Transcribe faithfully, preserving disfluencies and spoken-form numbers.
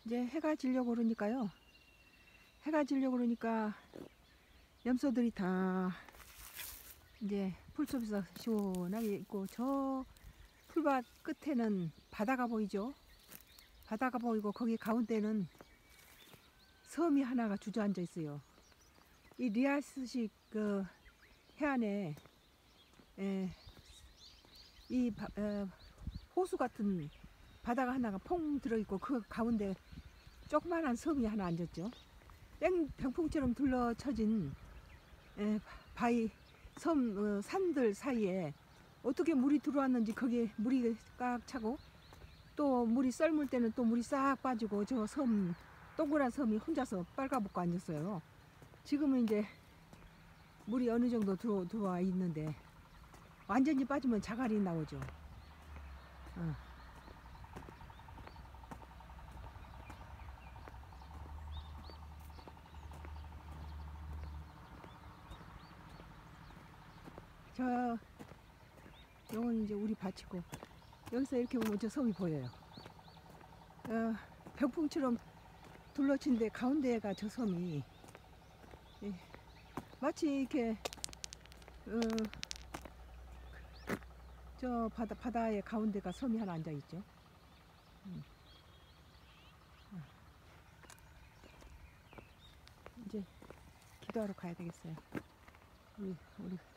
이제 해가 지려고 그러니까요. 해가 지려고 그러니까 염소들이 다 이제 풀숲에서 시원하게 있고, 저 풀밭 끝에는 바다가 보이죠. 바다가 보이고 거기 가운데는 섬이 하나가 주저앉아 있어요. 이 리아스식 그 해안에 에, 이 바, 에, 호수 같은 바다가 하나가 퐁 들어있고, 그 가운데 조그만한 섬이 하나 앉았죠. 땡 병풍처럼 둘러쳐진 에, 바위 섬 어, 산들 사이에 어떻게 물이 들어왔는지, 거기에 물이 꽉 차고, 또 물이 썰물 때는 또 물이 싹 빠지고, 저 섬 동그란 섬이 혼자서 빨가벗고 앉았어요. 지금은 이제 물이 어느 정도 들어, 들어와 있는데, 완전히 빠지면 자갈이 나오죠. 어. 저 요건 이제 우리 밭이고, 여기서 이렇게 보면 저 섬이 보여요. 어, 병풍처럼 둘러친데 가운데가 저 섬이, 예, 마치 이렇게 어, 저 바다, 바다의 가운데가 섬이 하나 앉아 있죠. 음. 이제 기도하러 가야 되겠어요. 우리 우리